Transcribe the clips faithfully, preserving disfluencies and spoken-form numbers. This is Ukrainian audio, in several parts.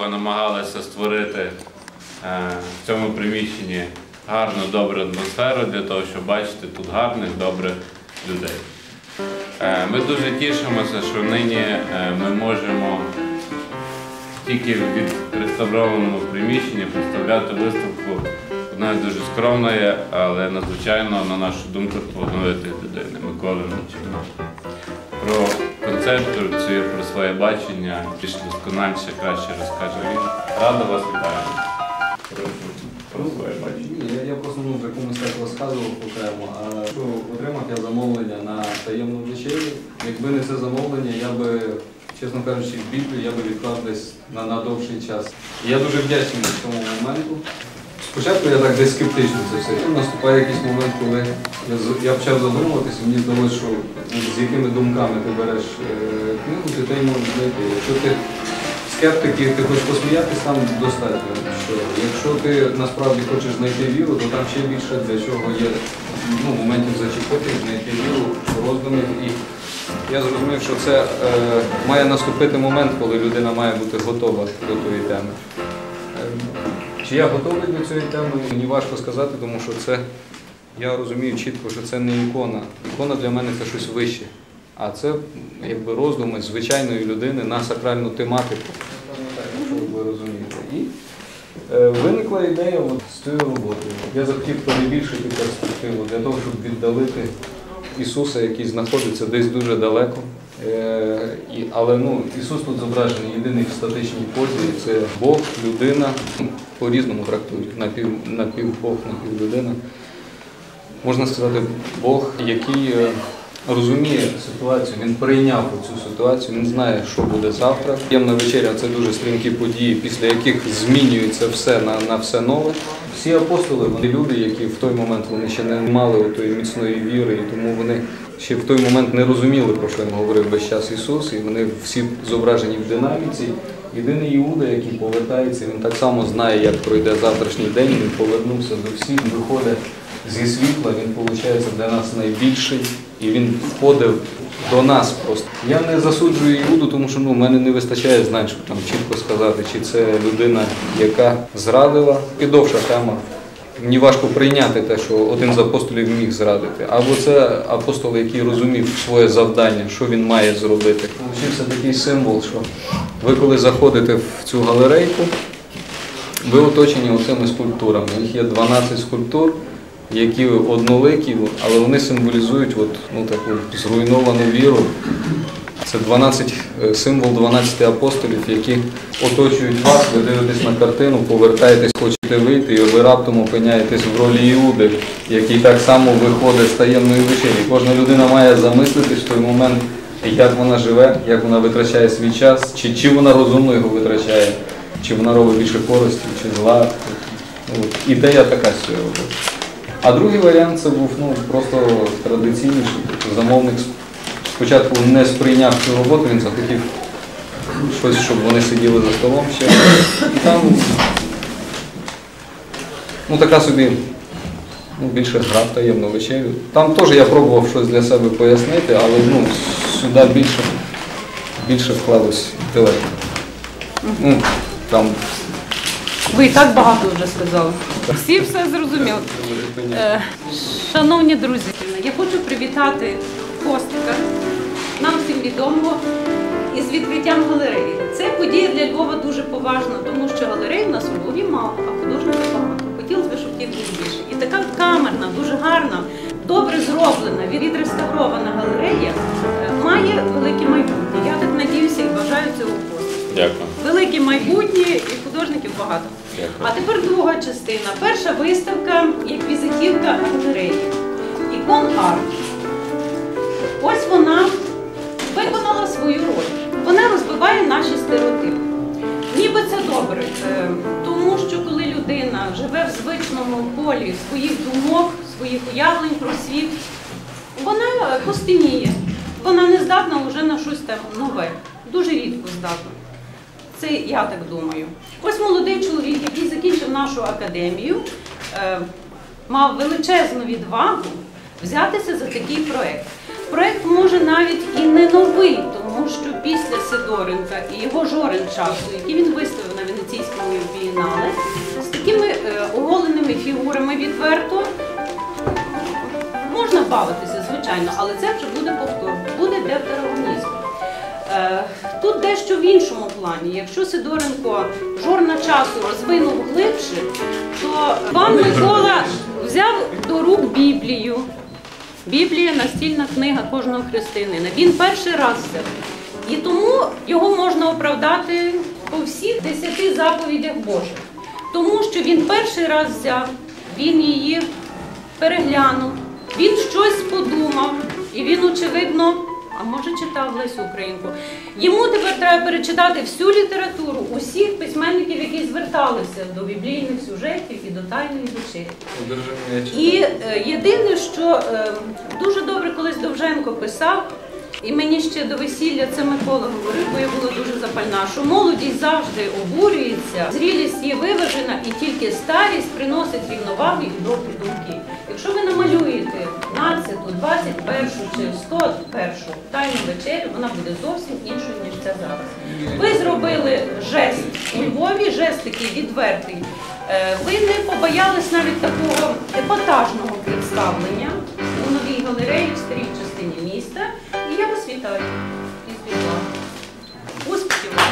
Церква намагалася створити в цьому приміщенні гарну, добру атмосферу для того, щоб бачити тут гарних, добрих людей. Ми дуже тішимося, що нині ми можемо тільки в відреставрованому приміщенні представляти виставку одної дуже скромної, але надзвичайно, на нашу думку, талановитої людини Миколи Мельничука. Про концепцію, про своє бачення більш доскональше, краще розкаже він. Рада вас вітаю. Про своє бачення. Я, я просто ну, вже комусь так розказував окремо, а що отримав я замовлення на таємну вечерю. Якби не це замовлення, я би, чесно кажучи, в Біблію я би відклав десь на, на довший час. І я дуже вдячний цьому моменту. Спочатку я так десь скептично це все. І наступає якийсь момент, коли я, я почав задумуватися, мені здалося, що з якими думками ти береш е, книгу, ти те й можеш знайти. Якщо ти скептик і ти хочеш посміятися, там достатньо. Що, якщо ти насправді хочеш знайти віру, то там ще більше для чого є ну, моментів зачепити, знайти віру, роздумів. І я зрозумів, що це е, має наступити момент, коли людина має бути готова до тої теми. Чи я готовий до цієї теми, мені важко сказати, тому що це, я розумію чітко, що це не ікона. Ікона для мене це щось вище. А це якби роздуми звичайної людини на сакральну тематику, якщо ви розумієте. І е, виникла ідея от, з цією роботою. Я захотів перебільшити перспективу для того, щоб віддалити Ісуса, який знаходиться десь дуже далеко. Е, і, але ну, Ісус тут зображений єдиний в статичній позі. Це Бог, людина, по-різному трактують, напів, напівбог, напівлюдина. Можна сказати, Бог, який е, розуміє ситуацію, він прийняв цю ситуацію, він знає, що буде завтра. Таємна вечеря – це дуже стрімкі події, після яких змінюється все на, на все нове. Всі апостоли, вони люди, які в той момент вони ще не мали тої міцної віри, і тому вони ще в той момент не розуміли, про що їм говорив весь час Ісус, і вони всі зображені в динаміці. Єдиний Іуда, який повертається, він так само знає, як пройде завтрашній день, він повернувся до всіх, виходить зі світла, він, виходить, для нас найбільший, і він входив до нас просто. Я не засуджую Іуду, тому що ну, в мене не вистачає знань, щоб там чітко сказати, чи це людина, яка зрадила. І довша тема. Мені важко прийняти те, що один з апостолів міг зрадити. Або це апостол, який розумів своє завдання, що він має зробити. Получився такий символ, що ви коли заходите в цю галерейку, ви оточені оцими скульптурами. Їх є дванадцять скульптур, які одноликі, але вони символізують от, ну, таку зруйновану віру. Це дванадцять, символ дванадцяти апостолів, які оточують вас, ви дивитесь на картину, повертаєтесь, хочете вийти, і ви раптом опиняєтесь в ролі Іуди, який так само виходить з таємної вечері. Кожна людина має замислитись в той момент, як вона живе, як вона витрачає свій час, чи, чи вона розумно його витрачає, чи вона робить більше користі, чи зла. От. Ідея така з цієї роботи. А другий варіант це був ну, просто традиційніший. Замовник спочатку не сприйняв цю роботу, він захотів щось, щоб вони сиділи за столом ще. І там ну, така собі ну, більше гра в таємну вечерю. Там теж я пробував щось для себе пояснити, але ну, сюди більше, більше вкладусь інтелект. Ну, там... Ви і так багато вже сказали. Всі все зрозуміли. Шановні друзі, я хочу привітати Костика, нам всім відомого, із відкриттям галереї. Це подія для Львова дуже поважна, тому що галерей у нас у Львові мало, а художників багато. Хотілося б, щоб їх було більше. І така камерна, дуже гарна, добре зроблена, відреставрована галерея має велике майбутнє. Я так надіюся і бажаю цього Костика. Дякую. Велике майбутнє і художників багато. Дякую. А тепер друга частина. Перша виставка як візитівка галереї. Ікон арт. Ось вона виконала свою роль. Вона розбиває наші стереотипи. Ніби це добре, тому що коли людина живе в звичному полі своїх думок, своїх уявлень про світ, вона костеніє. Вона не здатна вже на щось там нове. Дуже рідко здатна. Це я так думаю. Ось молодий чоловік, який закінчив нашу академію, мав величезну відвагу взятися за такий проєкт. Проєкт може навіть і не новий, тому що після Сидоренка і його Жорин часу, який він виставив на Венеціанській Романів Бієнале з такими е, оголеними фігурами відверто. Можна бавитися, звичайно, але це вже буде повтор, буде девтерогонізм. Е, тут дещо в іншому плані. Якщо Сидоренко жорна часу розвинув глибше, то пан Микола взяв до рук Біблію. Біблія – настільна книга кожного християнина. Він перший раз взяв. І тому його можна оправдати по всіх десяти заповідях Божих. Тому що він перший раз взяв, він її переглянув, він щось подумав, і він, очевидно, а може читав Лесю Українку. Йому тепер треба перечитати всю літературу усіх письменників, які зверталися до біблійних сюжетів і до Тайної вечері. І е, єдине, що е, дуже добре колись Довженко писав, і мені ще до весілля це Микола говорив, бо я була дуже запальна, що молодість завжди обурюється, зрілість є виважена і тільки старість приносить рівновагу і добрі думки. Якщо ви намалюєте п'ятнадцяту, двадцять першу чи сто першу Тайну вечерю, вона буде зовсім іншою, ніж це зараз. Ви зробили жест у Львові, жест такий відвертий. Ви не побоялись навіть такого епатажного представлення у новій галереї в старій частині міста. І я вас вітаю із Львова. Успіхів вам!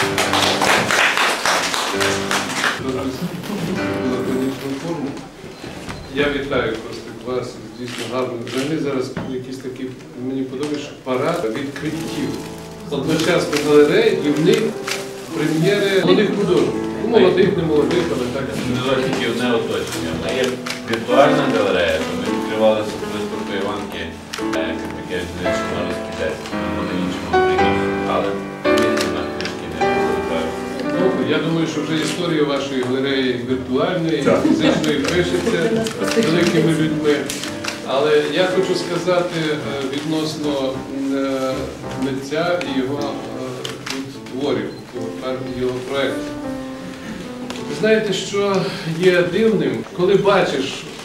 Я вітаю просто вас, дійсно гарно. Взагалі зараз якісь такі, мені подобається, парад відкриттів. Одночасно галереї і в них прем'єри молодих художників. Ну, молодих, не молодих, але так. Не тільки одне оточення. Вона є віртуальна галерея, то ми відкривалися виставкою Іванки Кирпікевич на Чорнобильській десять. Вони іншому приміщенні, але на книжки не повертаються. Ну, я думаю, що вже історія вашої галереї віртуальної, і фізичної пишеться з великими людьми. Але я хочу сказати відносно митця і його творів, його проєктів. Ви знаєте, що є дивним, коли бачиш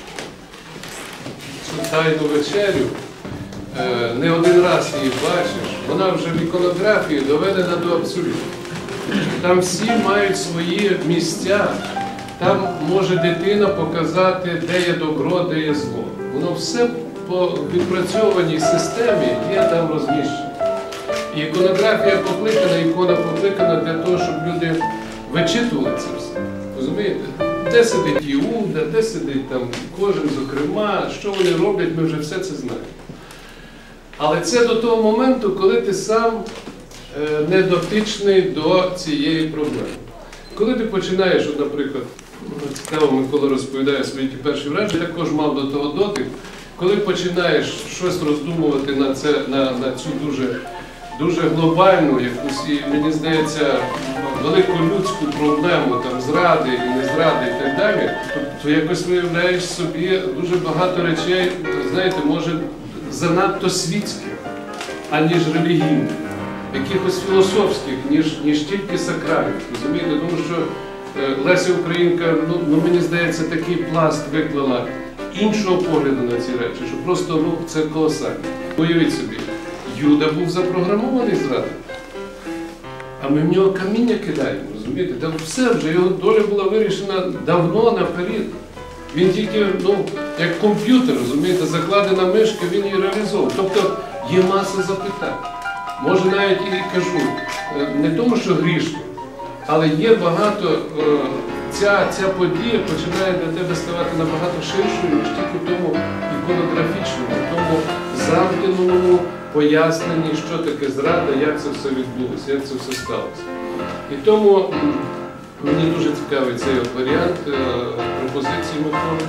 цю Тайну вечерю, не один раз її бачиш, вона вже в іконографії доведена до абсолюту. Там всі мають свої місця, там може дитина показати, де є добро, де є зло. Воно все по відпрацьованій системі є там розміщено. І іконографія покликана, ікона покликана для того, щоб люди вичитували це все. Розумієте? Де сидить Іуда, де сидить там кожен, зокрема, що вони роблять, ми вже все це знаємо. Але це до того моменту, коли ти сам не дотичний до цієї проблеми. Коли ти починаєш, от, наприклад, цікаво, Микола розповідає свої ті перші враження, я також мав до того дотик, коли починаєш щось роздумувати на, це, на, на цю дуже, дуже глобальну, якусь, і, мені здається, велику людську проблему там, зради і незради і так далі, то, то якось виявляєш собі дуже багато речей, знаєте, може, занадто світських, аніж релігійних. Якихось філософських, ніж, ніж тільки сакральних, розумієте? Тому що е, Леся Українка, ну, ну мені здається, такий пласт виклала іншого погляду на ці речі, що просто, ну, це колосально. Уявіть собі, Юда був запрограмований зрадити, а ми в нього каміння кидаємо, розумієте? Там все вже, його доля була вирішена давно наперед. Він тільки, ну, як комп'ютер, розумієте, закладена мишка, він її реалізовував. Тобто є маса запитань. Може навіть і кажу, не тому, що грішно, але є багато, ця, ця подія починає для тебе ставати набагато ширшою, ніж тільки в тому іконографічному, в тому замкненому поясненні, що таке зрада, як це все відбулося, як це все сталося. І тому мені дуже цікавий цей варіант пропозиції Миколи.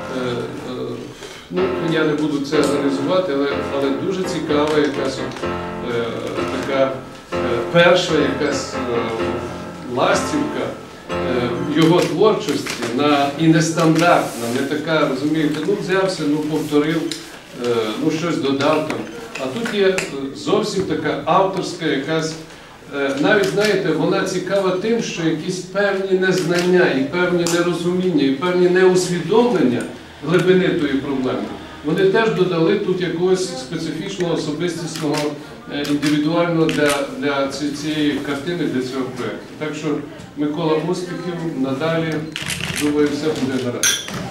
Ну, я не буду це аналізувати, але, але дуже цікава якась от, е, така е, перша якась е, ластівка е, його творчості на, і нестандартна, не така, розумієте, ну взявся, ну повторив, е, ну щось додав там. А тут є зовсім така авторська якась, е, навіть, знаєте, вона цікава тим, що якісь певні незнання, і певні нерозуміння, і певні неусвідомлення глибини тої проблеми вони теж додали тут якогось специфічного, особистісного, е, індивідуального для, для ці- цієї картини, для цього проєкту. Так що, Микола, успіхів, надалі, думаю, все буде гаразд.